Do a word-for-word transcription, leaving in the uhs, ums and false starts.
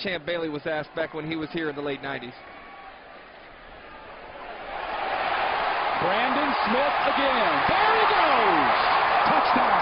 Champ Bailey was asked back when he was here in the late nineties. Brandon Smith again. There he goes. Touchdown.